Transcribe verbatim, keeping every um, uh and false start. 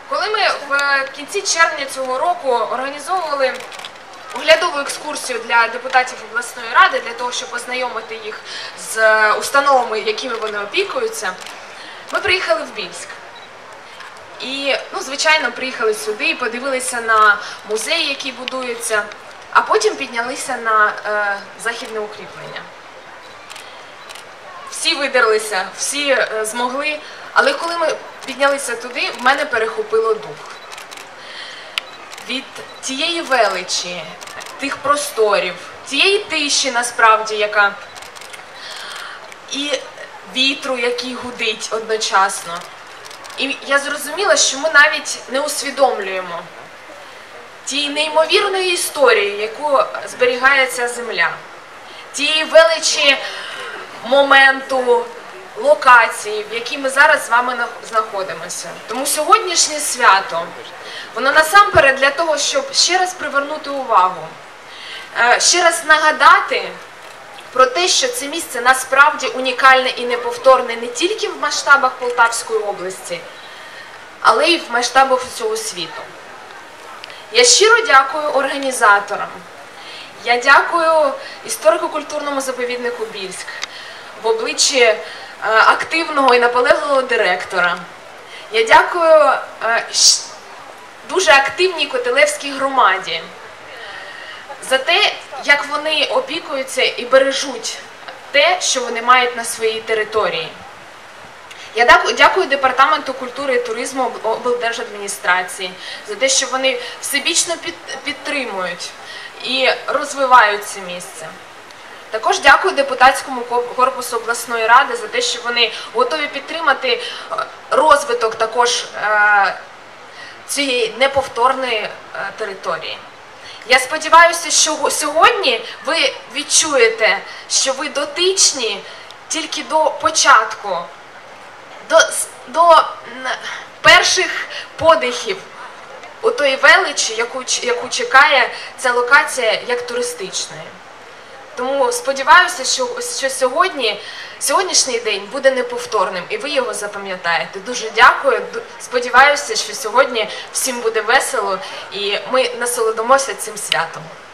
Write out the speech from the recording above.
Коли ми в кінці червня цього року організовували оглядову екскурсію для депутатів обласної ради, для того, щоб познайомити їх з установами, якими вони опікуються, ми приїхали в Більськ. І, ну, звичайно, приїхали сюди, подивилися на музей, який будується, а потім піднялися на е, західне укріплення. Всі видерлися, всі е, змогли, але коли ми піднялися туди, в мене перехопило дух. Від тієї величі, тих просторів, тієї тиші, насправді, яка і вітру, який гудить одночасно. І я зрозуміла, що ми навіть не усвідомлюємо тієї неймовірної історії, яку зберігає ця земля, тієї величі моменту, локації, в якій ми зараз з вами знаходимося. Тому сьогоднішнє свято, воно насамперед для того, щоб ще раз привернути увагу, ще раз нагадати про те, що це місце насправді унікальне і неповторне не тільки в масштабах Полтавської області, але й в масштабах всього світу. Я щиро дякую організаторам. Я дякую історико-культурному заповіднику Більськ в обличчі активного і наполегливого директора. Я дякую дуже активній Котелевській громаді за те, як вони опікуються і бережуть те, що вони мають на своїй території. Я дякую Департаменту культури і туризму облдержадміністрації за те, що вони всебічно підтримують і розвивають це місце. Також дякую депутатському корпусу обласної ради за те, що вони готові підтримати розвиток також цієї неповторної території. Я сподіваюся, що сьогодні ви відчуєте, що ви дотичні тільки до початку, до, до перших подихів у тої величі, яку, яку чекає ця локація як туристичної. Тому сподіваюся, що, що сьогодні, сьогоднішній день буде неповторним, і ви його запам'ятаєте. Дуже дякую. Сподіваюся, що сьогодні всім буде весело, і ми насолодимося цим святом.